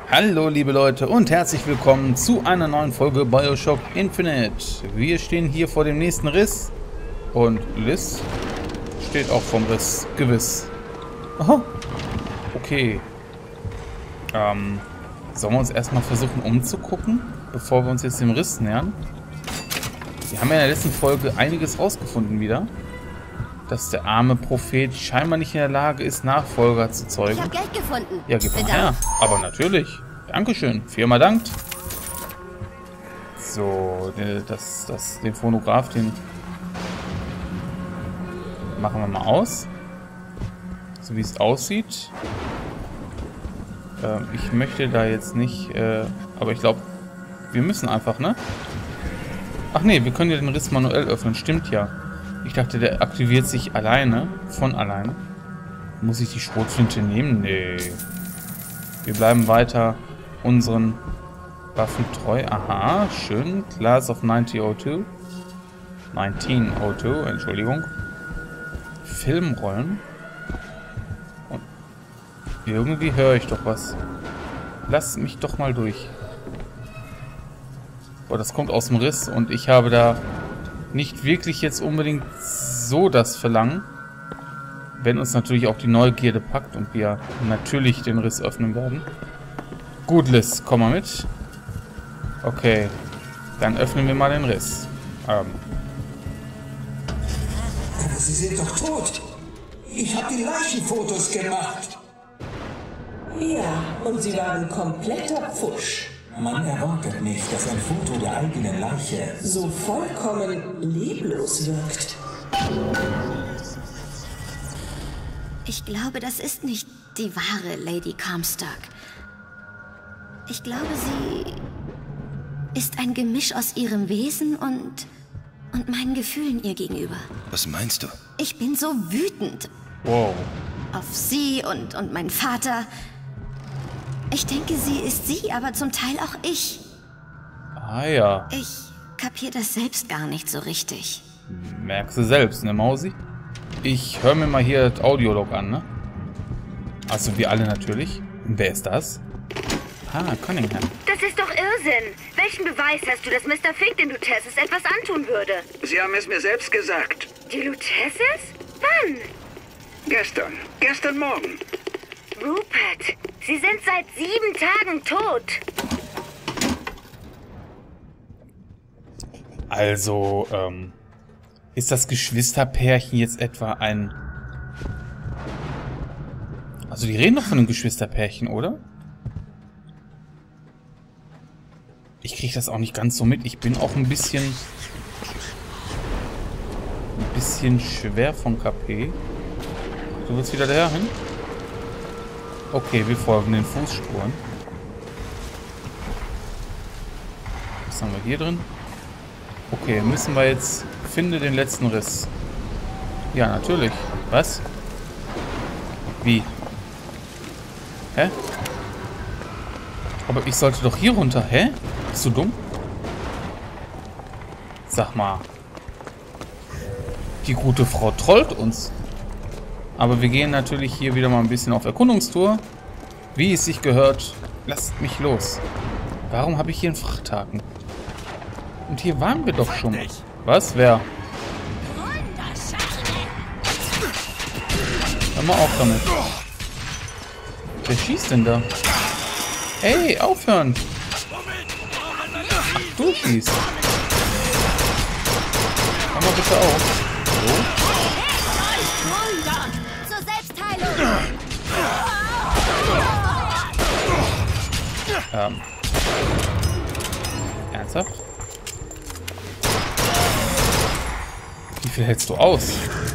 Hallo liebe Leute und herzlich willkommen zu einer neuen Folge BioShock Infinite. Wir stehen hier vor dem nächsten Riss und Liz steht auch vom Riss, gewiss. Aha, okay. Sollen wir uns erstmal versuchen umzugucken, bevor wir uns jetzt dem Riss nähern? Wir haben ja in der letzten Folge einiges rausgefunden wieder. Dass der arme Prophet scheinbar nicht in der Lage ist, Nachfolger zu zeugen. Ich habe Geld gefunden. Ja, gib mal her. Aber natürlich. Dankeschön. Viermal dankt. So, den Phonograph, den machen wir mal aus. So wie es aussieht. Ich möchte da jetzt nicht, aber ich glaube, wir müssen einfach, ne? Ach nee, wir können ja den Riss manuell öffnen. Stimmt ja. Ich dachte, der aktiviert sich alleine. Von alleine. Muss ich die Schrotflinte nehmen? Nee. Wir bleiben weiter unseren Waffen treu. Aha, schön. Class of 1902. 1902, Entschuldigung. Filmrollen. Und irgendwie höre ich doch was. Lass mich doch mal durch. Boah, das kommt aus dem Riss und ich habe da nicht wirklich jetzt unbedingt so das Verlangen, wenn uns natürlich auch die Neugierde packt und wir natürlich den Riss öffnen werden. Gut, Liz, komm mal mit. Okay, dann öffnen wir mal den Riss. Sie sind doch tot. Ich habe die Leichenfotos gemacht. Ja, und sie waren kompletter Pfusch. Man erwartet nicht, dass ein Foto der eigenen Leiche So vollkommen leblos wirkt. Ich glaube, das ist nicht die wahre Lady Comstock. Ich glaube, sie ist ein Gemisch aus ihrem Wesen und meinen Gefühlen ihr gegenüber. Was meinst du? Ich bin so wütend. Wow. Auf sie und meinen Vater. Ich denke, sie ist sie, aber zum Teil auch ich. Ah ja. Ich kapiere das selbst gar nicht so richtig. Merkst du selbst, ne Mausi? Ich höre mir mal hier das Audiolog an, ne? Also wir alle natürlich. Und wer ist das? Ah, Cunningham. Das ist doch Irrsinn. Welchen Beweis hast du, dass Mr. Fink den Luteces etwas antun würde? Sie haben es mir selbst gesagt. Die Luteces? Wann? Gestern Morgen. Rupert, Sie sind seit 7 Tagen tot. Also, ist das Geschwisterpärchen jetzt etwa ein... Also die reden doch von einem Geschwisterpärchen, oder? Ich kriege das auch nicht ganz so mit. Ich bin auch ein bisschen schwer von KP. Du willst wieder dahin? Okay, wir folgen den Fußspuren. Was haben wir hier drin? Okay, müssen wir jetzt... Finde den letzten Riss. Ja, natürlich. Was? Wie? Hä? Aber ich sollte doch hier runter. Hä? Bist du dumm? Sag mal. Die gute Frau trollt uns. Aber wir gehen natürlich hier wieder mal ein bisschen auf Erkundungstour. Wie es sich gehört. Lasst mich los. Warum habe ich hier einen Frachthaken? Und hier waren wir doch schon. Was? Wer? Hör mal auf damit. Wer schießt denn da? Ey, aufhören! Ach, du schießt. Hör mal bitte auf. So. Zur Selbstheilung! Ernsthaft? Wie viel hältst du aus?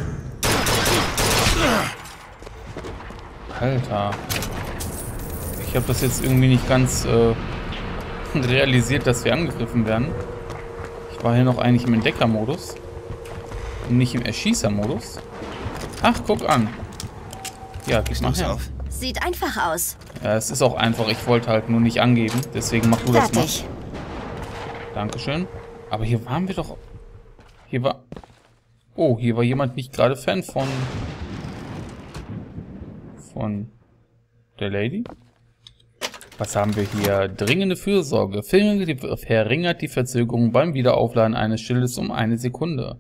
Alter. Ich habe das jetzt irgendwie nicht ganz realisiert, dass wir angegriffen werden. Ich war hier noch eigentlich im Entdeckermodus. Und nicht im Erschießermodus. Ach, guck an. Ja, gib mal her. Sieht einfach aus. Ja, es ist auch einfach. Ich wollte halt nur nicht angeben. Deswegen mach du das mal. Fertig. Dankeschön. Aber hier waren wir doch... Hier war... Oh, hier war jemand nicht gerade Fan von der Lady. Was haben wir hier? Dringende Fürsorge. Verringert die Verzögerung beim Wiederaufladen eines Schildes um 1 Sekunde.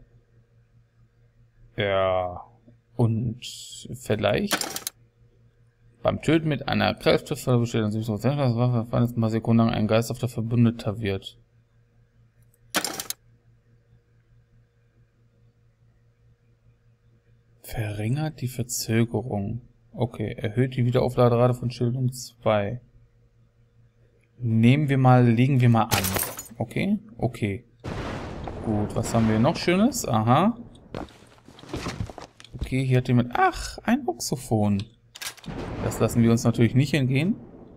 Ja. Und vielleicht beim Töten mit einer Kraftwaffe besteht an sich so, dass ein paar Sekunden lang ein geisterhafter Verbündeter wird. Verringert die Verzögerung. Okay, erhöht die Wiederaufladerate von Schild um 2. Legen wir mal an. Okay? Okay. Gut, was haben wir noch Schönes? Aha. Okay, hier hat jemand... Ach, ein Voxophon. Das lassen wir uns natürlich nicht entgehen.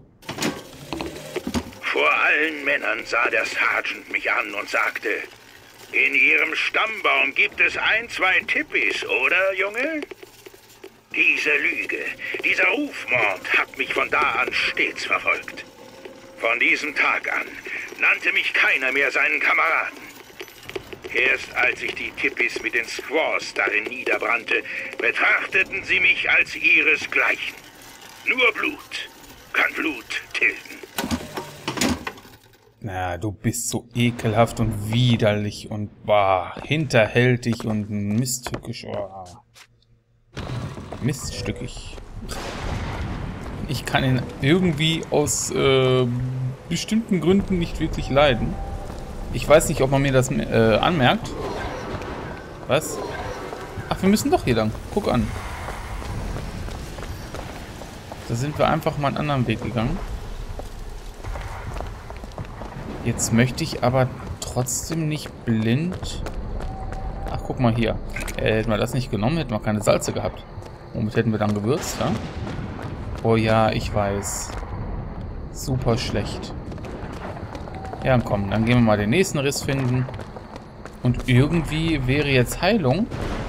Vor allen Männern sah der Sergeant mich an und sagte, in Ihrem Stammbaum gibt es 1, 2 Tippis, oder, Junge? Diese Lüge, dieser Rufmord hat mich von da an stets verfolgt. Von diesem Tag an nannte mich keiner mehr seinen Kameraden. Erst als ich die Tippis mit den Squaws darin niederbrannte, betrachteten sie mich als ihresgleichen. Nur Blut kann Blut tilgen. Na, du bist so ekelhaft und widerlich und hinterhältig und misttückisch. Miststückig. Ich kann ihn irgendwie aus bestimmten Gründen nicht wirklich leiden. Ich weiß nicht, ob man mir das anmerkt. Was? Ach, wir müssen doch hier lang. Guck an. Da sind wir einfach mal einen anderen Weg gegangen. Jetzt möchte ich aber trotzdem nicht blind... Ach, guck mal hier. Hätten wir das nicht genommen, hätten wir keine Salze gehabt. Womit hätten wir dann gewürzt, ja? Oh ja, ich weiß. Super schlecht. Ja, komm, dann gehen wir mal den nächsten Riss finden. Und irgendwie wäre jetzt Heilung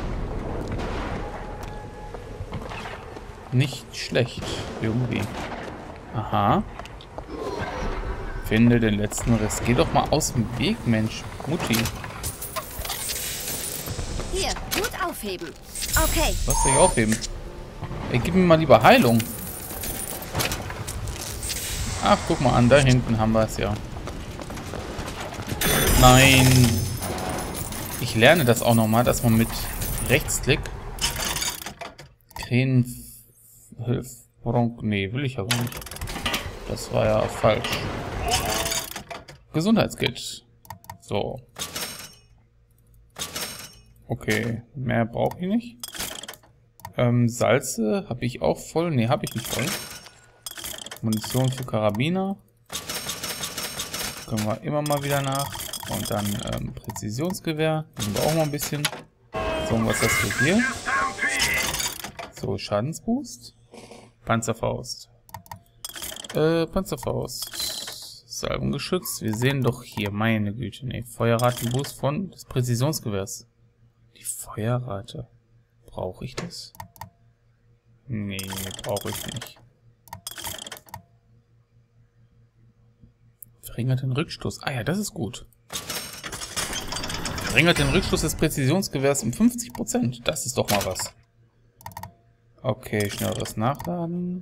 nicht schlecht. Irgendwie. Aha. Finde den letzten Riss. Geh doch mal aus dem Weg, Mensch. Mutti. Hier, gut aufheben. Okay. Was soll ich aufheben? Ey, gib mir mal lieber Heilung. Ach, guck mal an, da hinten haben wir es ja. Nein. Ich lerne das auch nochmal, dass man mit Rechtsklick Nee, will ich aber nicht. Das war ja falsch. Gesundheitskit. So. Okay, mehr brauche ich nicht. Salze habe ich auch voll. Ne, habe ich nicht voll. Munition für Karabiner. Können wir immer mal wieder nach. Und dann Präzisionsgewehr. Nehmen wir auch mal ein bisschen. So, was ist das hier? So, Schadensboost. Panzerfaust. Panzerfaust. Salbung geschützt. Wir sehen doch hier, meine Güte. Ne, Feuerratenboost von des Präzisionsgewehrs. Die Feuerrate. Brauche ich das? Nee, brauche ich nicht. Verringert den Rückstoß. Ah ja, das ist gut. Verringert den Rückstoß des Präzisionsgewehrs um 50%. Das ist doch mal was. Okay, schnelleres Nachladen.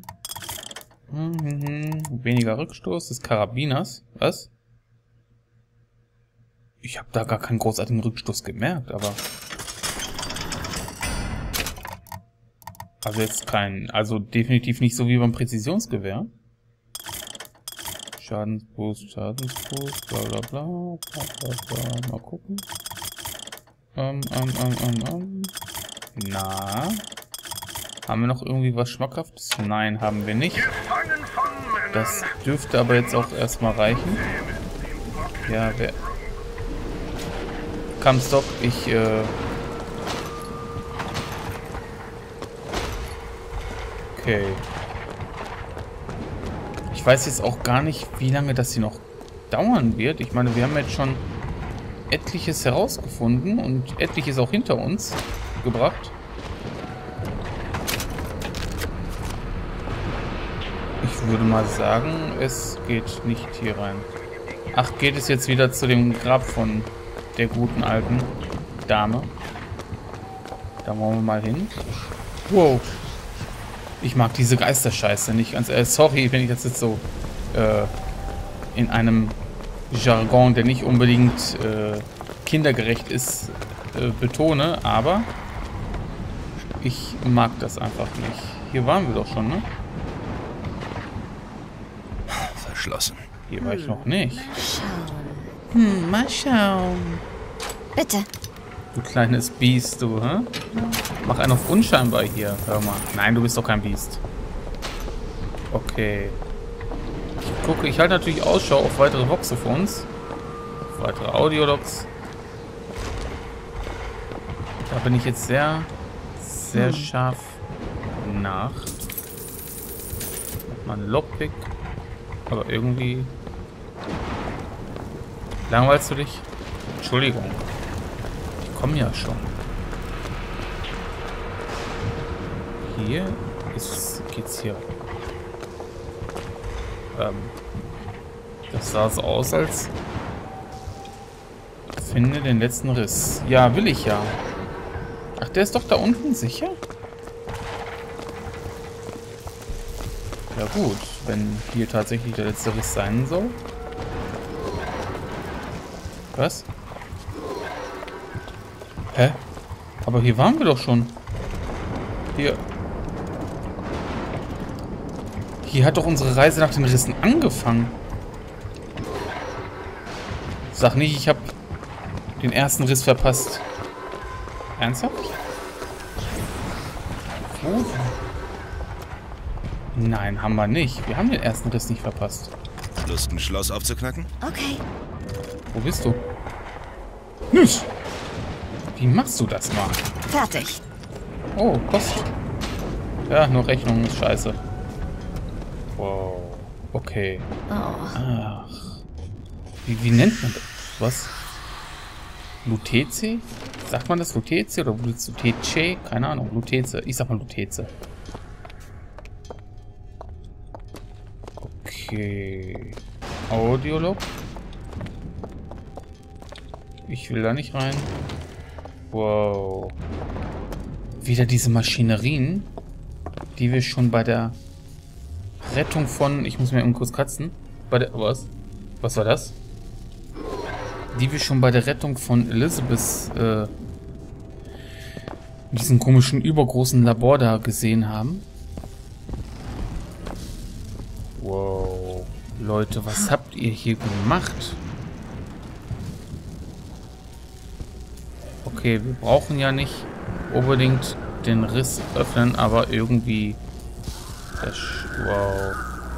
Weniger Rückstoß des Karabiners. Was? Ich habe da gar keinen großartigen Rückstoß gemerkt, aber... Also jetzt kein... Also definitiv nicht so wie beim Präzisionsgewehr. Schadensboost, Schadensboost, bla bla bla. Mal gucken. Na? Haben wir noch irgendwie was Schmackhaftes? Nein, haben wir nicht. Das dürfte aber jetzt auch erstmal reichen. Ja, wer... Kampfstock, Okay. Ich weiß jetzt auch gar nicht, wie lange das hier noch dauern wird. Ich meine, wir haben jetzt schon etliches herausgefunden und etliches auch hinter uns gebracht. Ich würde mal sagen, es geht nicht hier rein. Ach, geht es jetzt wieder zu dem Grab von der guten alten Dame? Da wollen wir mal hin. Wow. Ich mag diese Geisterscheiße nicht. Ganz ehrlich, sorry, wenn ich das jetzt so in einem Jargon, der nicht unbedingt kindergerecht ist, betone, aber ich mag das einfach nicht. Hier waren wir doch schon, ne? Verschlossen. Hier war ich noch nicht. Schauen. Mal schauen. Bitte. Du kleines Biest, du, hä? Mach einen auf unscheinbar hier. Hör mal. Nein, du bist doch kein Biest. Okay. Ich halte natürlich Ausschau auf weitere Voxophones. Auf weitere Audiologs. Da bin ich jetzt sehr scharf nach. Mal ein Lockpick. Aber irgendwie... Langweilst du dich? Entschuldigung. Ich komme ja schon. Hier geht's hier. Das sah so aus, als finde den letzten Riss. Ja, will ich ja. Ach, der ist doch da unten, sicher? Ja gut, wenn hier tatsächlich der letzte Riss sein soll. Was? Hä? Aber hier waren wir doch schon. Hier hat doch unsere Reise nach den Rissen angefangen. Sag nicht, ich habe den ersten Riss verpasst. Ernsthaft? Wo? Nein, haben wir nicht. Wir haben den ersten Riss nicht verpasst. Lust, ein Schloss aufzuknacken? Okay. Wo bist du? Nicht. Wie machst du das mal? Fertig. Oh, Post. Ja, nur Rechnung ist scheiße. Wow. Okay. Oh. Ach. Wie nennt man das? Was? Lutece? Sagt man das Lutece oder Lutece? Keine Ahnung. Lutece. Ich sag mal Lutece. Okay. Audiolog. Ich will da nicht rein. Wow. Wieder diese Maschinerien, die wir schon bei der Rettung von... Ich muss mir kurz kratzen. Bei der... Was? Was war das? Die wir schon bei der Rettung von Elizabeth in diesem komischen, übergroßen Labor da gesehen haben. Wow. Leute, was habt ihr hier gemacht? Okay, wir brauchen ja nicht unbedingt den Riss öffnen, aber irgendwie... Wow.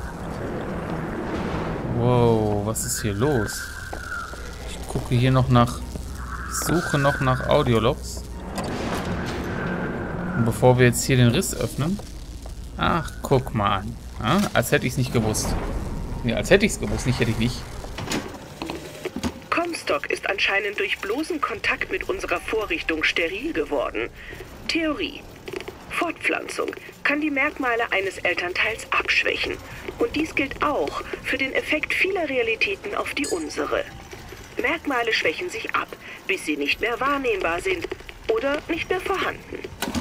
Wow, was ist hier los? Ich gucke hier noch nach... Ich suche noch nach Audiologs. Und bevor wir jetzt hier den Riss öffnen... Ach, guck mal an. Ja, als hätte ich es nicht gewusst. Nee, als hätte ich es gewusst, nicht hätte ich nicht. Comstock ist anscheinend durch bloßen Kontakt mit unserer Vorrichtung steril geworden. Theorie. Fortpflanzung kann die Merkmale eines Elternteils abschwächen. Und dies gilt auch für den Effekt vieler Realitäten auf die unsere. Merkmale schwächen sich ab, bis sie nicht mehr wahrnehmbar sind oder nicht mehr vorhanden.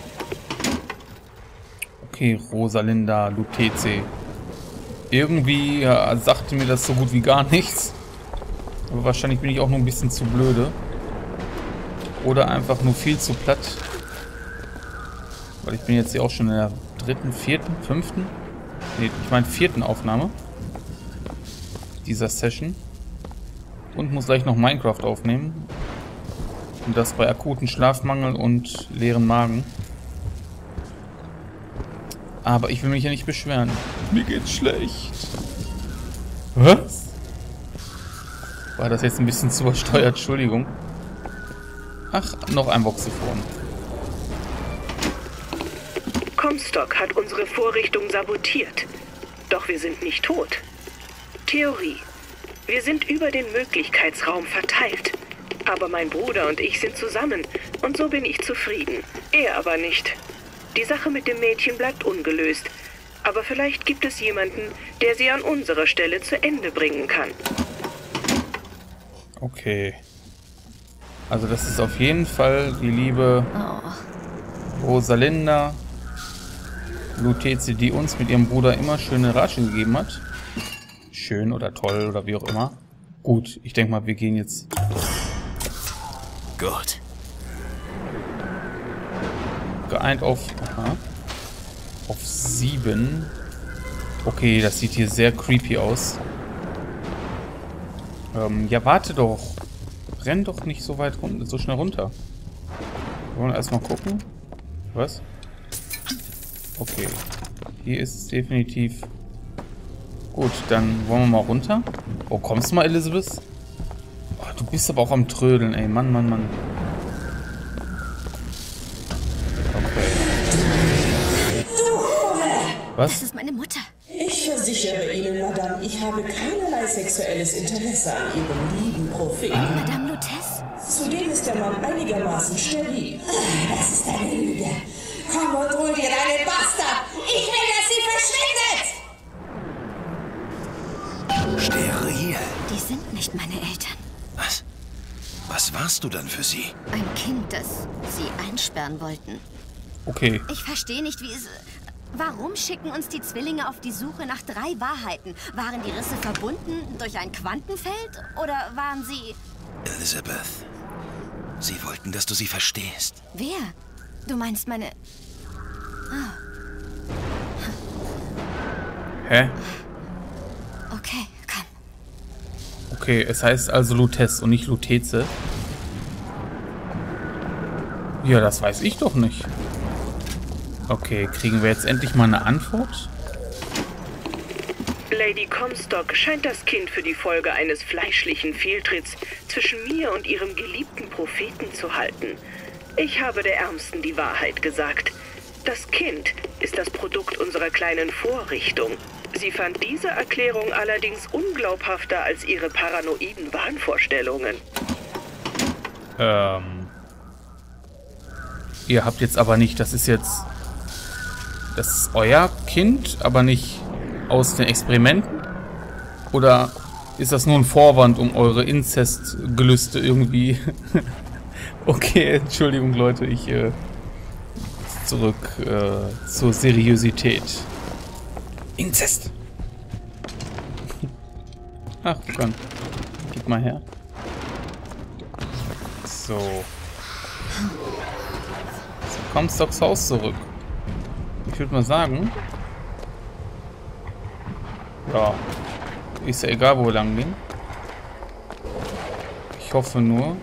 Okay, Rosalinda Lutece. Irgendwie sagte mir das so gut wie gar nichts. Aber wahrscheinlich bin ich auch nur ein bisschen zu blöde. Oder einfach nur viel zu platt. Weil ich bin jetzt hier auch schon in der 3., 4., 5. Nee, ich meine 4. Aufnahme dieser Session. Und muss gleich noch Minecraft aufnehmen. Und das bei akuten Schlafmangel und leeren Magen. Aber ich will mich ja nicht beschweren. Mir geht's schlecht. Was? War das jetzt ein bisschen zu übersteuert? Entschuldigung. Ach, noch ein Voxophon. Comstock hat unsere Vorrichtung sabotiert. Doch wir sind nicht tot. Theorie. Wir sind über den Möglichkeitsraum verteilt. Aber mein Bruder und ich sind zusammen. Und so bin ich zufrieden. Er aber nicht. Die Sache mit dem Mädchen bleibt ungelöst. Aber vielleicht gibt es jemanden, der sie an unserer Stelle zu Ende bringen kann. Okay. Also das ist auf jeden Fall die liebe Rosalinda Lutece, die uns mit ihrem Bruder immer schöne Ratschen gegeben hat. schön oder toll oder wie auch immer. Gut, ich denke mal, wir gehen jetzt... Gut. Geeint auf... Aha, auf 7. Okay, das sieht hier sehr creepy aus. Ja, warte doch. Renn doch nicht so weit runter, so schnell runter. Wir wollen erstmal gucken. Was? Okay. Hier ist es definitiv... Gut, dann wollen wir mal runter. Oh, kommst du mal, Elizabeth? Oh, du bist aber auch am Trödeln, ey. Mann, Mann, Mann. Okay. Was? Das ist meine Mutter. Ich versichere Ihnen, Madame, ich habe keinerlei sexuelles Interesse an Ihrem lieben Propheten. Madame Lutece? Zudem ist der Mann einigermaßen steril. Das ist eine Lüge. Komm und hol dir deinen Bastard. Ich will, dass sie verschwindet. Steril? Die sind nicht meine Eltern. Was? Was warst du dann für sie? Ein Kind, das sie einsperren wollten. Okay. Ich verstehe nicht, wie es... Warum schicken uns die Zwillinge auf die Suche nach 3 Wahrheiten? Waren die Risse verbunden durch ein Quantenfeld? Oder waren sie... Elizabeth, sie wollten, dass du sie verstehst. Wer? Du meinst meine... Hä? Okay, komm. Okay, es heißt also Lutece und nicht Lutece. Ja, das weiß ich doch nicht. Okay, kriegen wir jetzt endlich mal eine Antwort? Lady Comstock scheint das Kind für die Folge eines fleischlichen Fehltritts zwischen mir und ihrem geliebten Propheten zu halten. Ich habe der Ärmsten die Wahrheit gesagt. Das Kind ist das Produkt unserer kleinen Vorrichtung. Sie fand diese Erklärung allerdings unglaubhafter als ihre paranoiden Wahnvorstellungen. Ihr habt jetzt aber nicht, das ist euer Kind, aber nicht aus den Experimenten? Oder ist das nur ein Vorwand, um eure Inzestgelüste irgendwie... Okay, Entschuldigung Leute, ich zurück zur Seriosität. Inzest! Ach, komm. Gib mal her. So. Comstocks Haus zurück. Ich würde mal sagen... Ja. Ist ja egal, wo wir lang gehen. Ich hoffe nur,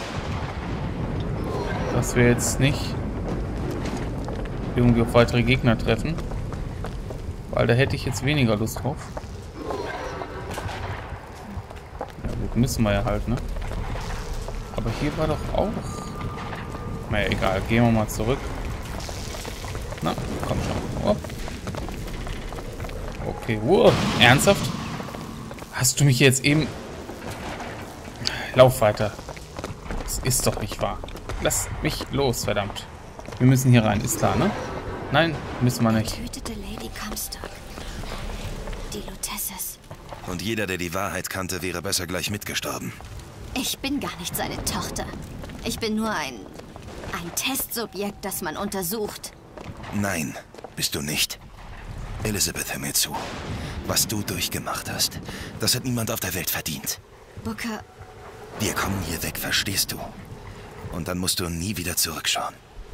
dass wir jetzt nicht irgendwie auf weitere Gegner treffen. Weil da hätte ich jetzt weniger Lust drauf. Ja gut, müssen wir ja halt, ne? Aber hier war doch auch... Naja, egal. Gehen wir mal zurück. Na, komm schon. Oh. Okay, wow. Ernsthaft? Hast du mich jetzt eben... Lauf weiter. Das ist doch nicht wahr. Lass mich los, verdammt. Wir müssen hier rein, ist klar, ne? Nein, müssen wir nicht. Tötete Lady Comstock. Die Luteces. Und jeder, der die Wahrheit kannte, wäre besser gleich mitgestorben. Ich bin gar nicht seine Tochter. Ich bin nur ein Testsubjekt, das man untersucht. Nein, bist du nicht. Elizabeth, hör mir zu. Was du durchgemacht hast, das hat niemand auf der Welt verdient. Booker... Wir kommen hier weg, verstehst du? Und dann musst du nie wieder zurückschauen.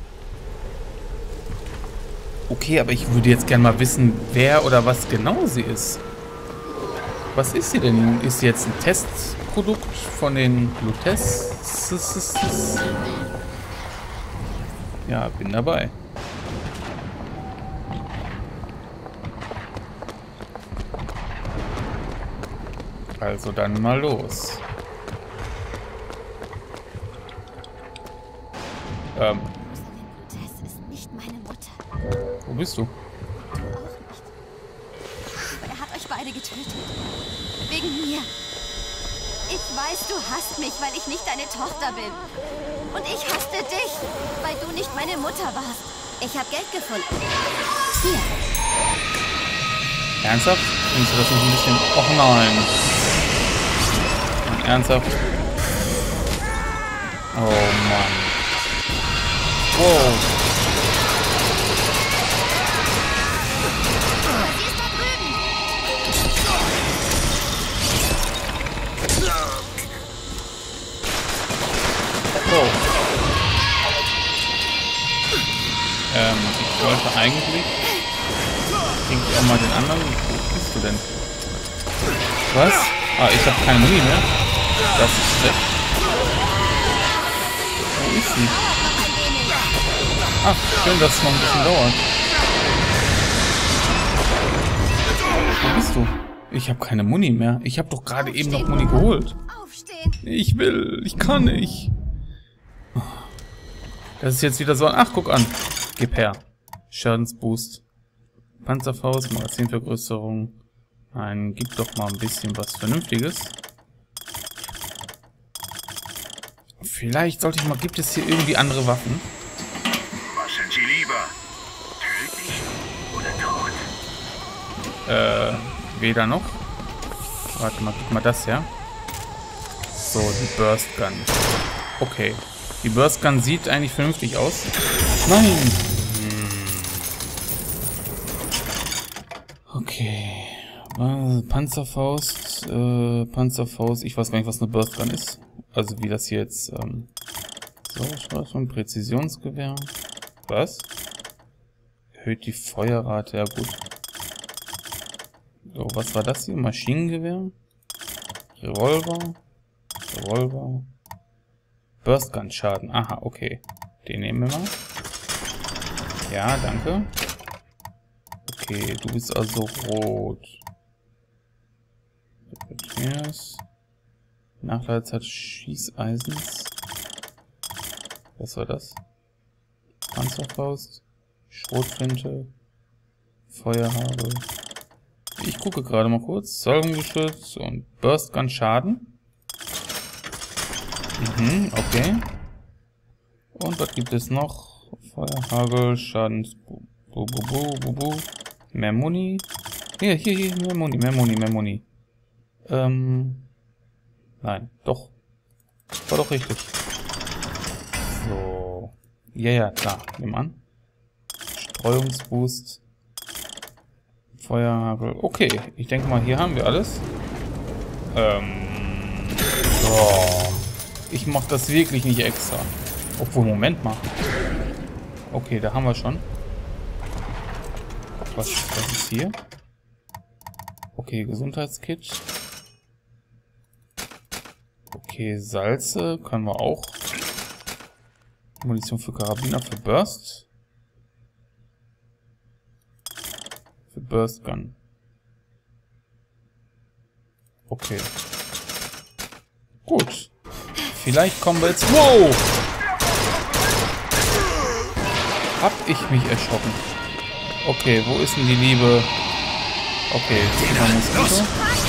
Okay, aber ich würde jetzt gerne mal wissen, wer oder was genau sie ist. Was ist sie denn? Ist sie jetzt ein Testprodukt von den Luteces? Ja, bin dabei. Also dann mal los. Lutece ist nicht meine Mutter. Wo bist du? Du auch nicht. Aber er hat euch beide getötet. Wegen mir. Ich weiß, du hasst mich, weil ich nicht deine Tochter bin. Und ich hasste dich, weil du nicht meine Mutter warst. Ich habe Geld gefunden. Hier. Ernsthaft? Findest du das nicht ein bisschen... Och nein. Ernsthaft? Oh Mann. Wow. Sie ist da drüben. dachte eigentlich, kriege ich auch mal den anderen. Wo bist du denn? Was? Ah, ich habe keine Muni mehr. Das ist schlecht. Wo ist sie? Ach, schön, dass es noch ein bisschen dauert. Wo bist du? Ich habe keine Muni mehr. Ich habe doch gerade eben noch Muni geholt. Ich will. Ich kann nicht. Das ist jetzt wieder so ein... Ach, guck an. Gib her. Schadensboost. Panzerfaust, Magazinvergrößerung. Nein, gib doch mal ein bisschen was Vernünftiges. Vielleicht sollte ich mal... Gibt es hier irgendwie andere Waffen? Was sind Sie lieber? Tödlich oder tot? Weder noch. Warte mal, gib mal das her. So, die Burst Gun. Okay. Die Burst Gun sieht eigentlich vernünftig aus. Nein! Okay. Panzerfaust. Panzerfaust. Ich weiß gar nicht, was eine Burst Gun ist. Also wie das hier jetzt... so, ich weiß schon. Präzisionsgewehr. Was? Erhöht die Feuerrate. Ja gut. So, was war das hier? Maschinengewehr? Revolver? Revolver? Burst Gun Schaden. Aha, okay. Den nehmen wir mal. Ja, danke. Okay, du bist also rot. Nachladezeit Schießeisens. Was war das? Panzerfaust. Schrotflinte. Feuerhagel. Ich gucke gerade mal kurz. Säurengeschütz und Burst Gun Schaden. Okay. Und was gibt es noch? Feuerhagel, Schadens... Mehr Muni. Hier, mehr Muni. Nein, doch. War doch richtig. So. Ja, klar. Nimm an. Streuungsboost. Feuerhagel. Okay, ich denke mal, hier haben wir alles. So. Ich mache das wirklich nicht extra. Obwohl, Moment mal. Okay, da haben wir schon. Was ist hier? Okay, Gesundheitskit. Okay, Salze können wir auch. Munition für Karabiner, für Burst. Für Burst Gun. Okay. Gut. Vielleicht kommen wir jetzt... Wow! Hab ich mich erschrocken. Okay, wo ist denn die Liebe? Okay, jetzt mal Moskito.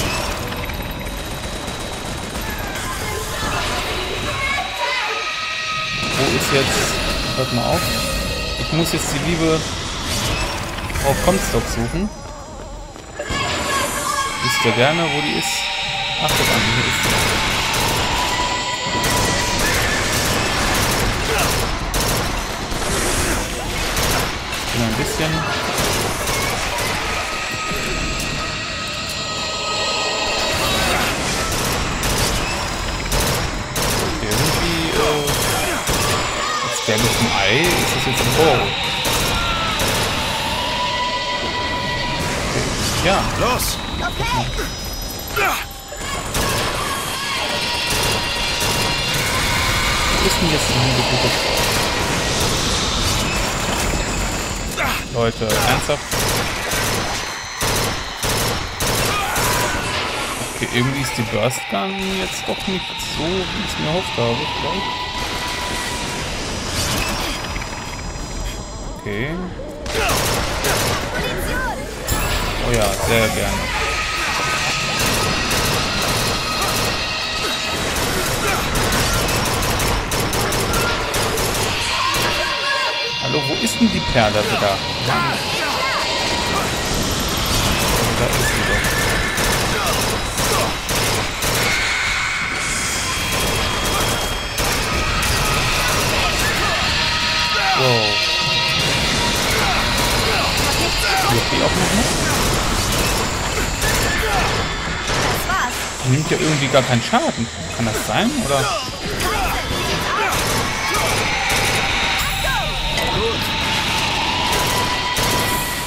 Wo ist jetzt... Hört mal auf. Ich muss jetzt die liebe Frau Comstock suchen. Wisst ihr gerne, wo die ist? Ach, guck an, hier ist sie. Ein bisschen. Irgendwie, das Gelbe vom Ei ist das jetzt ein Bow. Okay. Ja. Los! Wo ist denn jetzt die gute Frau? Leute, ernsthaft? Okay, irgendwie ist die Burst Gun jetzt doch nicht so, wie ich es mir erhofft habe, vielleicht. Okay. Oh ja, sehr gerne. Hallo, wo ist denn die Perle da? Da ist sie doch. Wow. Wird die auch noch mit? Die nimmt ja irgendwie gar keinen Schaden. Kann das sein, oder?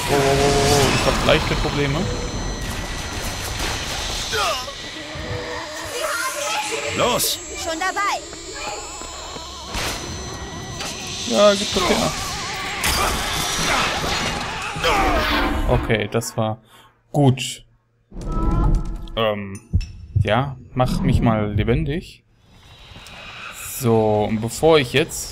Oh, ich habe leichte Probleme. Los! Schon dabei. Ja, gib doch her. Okay, das war gut. Ja, mach mich mal lebendig. So, und bevor ich jetzt...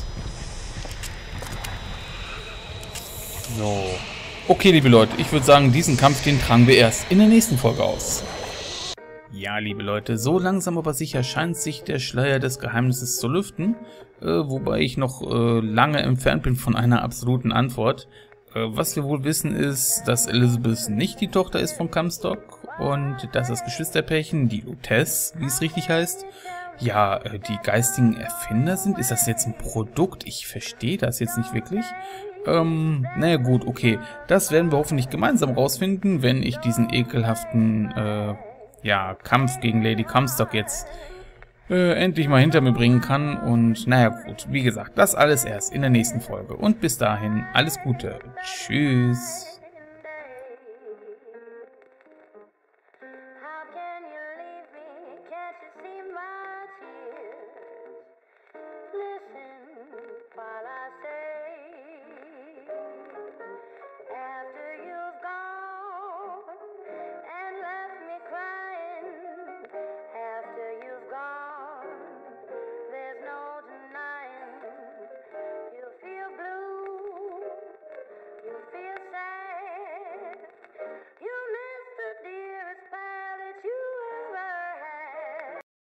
So. Okay, liebe Leute, ich würde sagen, diesen Kampf, den tragen wir erst in der nächsten Folge aus. Ja, liebe Leute, so langsam aber sicher scheint sich der Schleier des Geheimnisses zu lüften, wobei ich noch lange entfernt bin von einer absoluten Antwort. Was wir wohl wissen ist, dass Elizabeth nicht die Tochter ist von Comstock und dass das Geschwisterpärchen, die Lutece, wie es richtig heißt, ja, die geistigen Erfinder sind. Ist das jetzt ein Produkt? Ich verstehe das jetzt nicht wirklich. Naja gut, okay. Das werden wir hoffentlich gemeinsam rausfinden, wenn ich diesen ekelhaften, ja, Kampf gegen Lady Comstock jetzt endlich mal hinter mir bringen kann. Und naja gut, wie gesagt, das alles erst in der nächsten Folge. Und bis dahin, alles Gute. Tschüss.